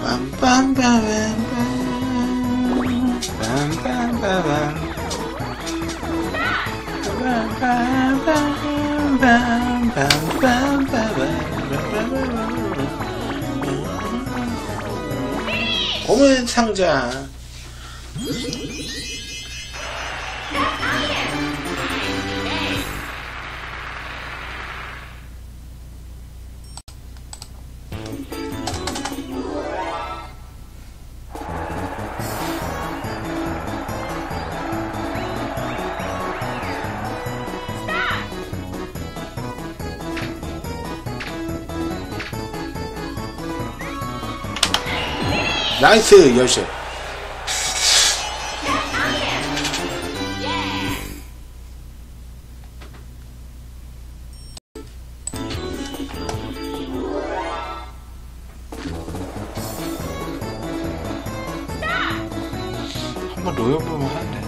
검은 상자. 나이스 열쇠. 한번 놓여보면 한데.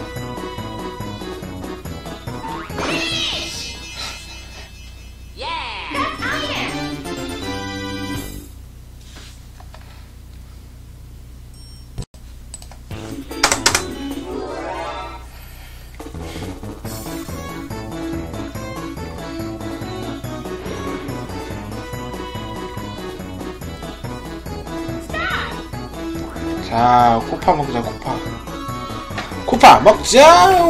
자, 코파 먹자, 코파. 코파 먹자!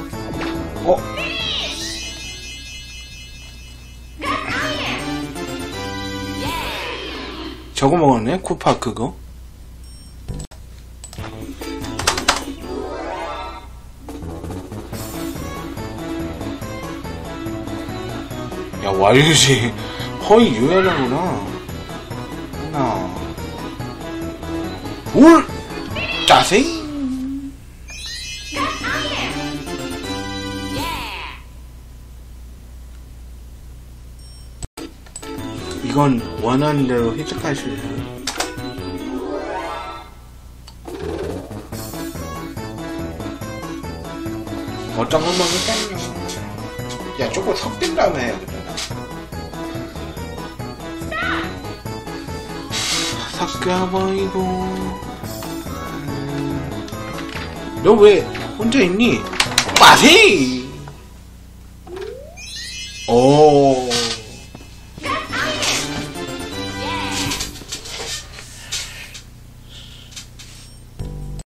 저거 먹었네, 코파 그거. 야, 와류지. 거의 유연하구나. 하나. 둘! 짜세! 이건 원하는 대로 획득할 수 있어요. 어떤 걸 먹을까요? 야, 조금 섞인 다음에 해야겠다. 섞여버리고. 너 왜 혼자 있니? 마세! 오.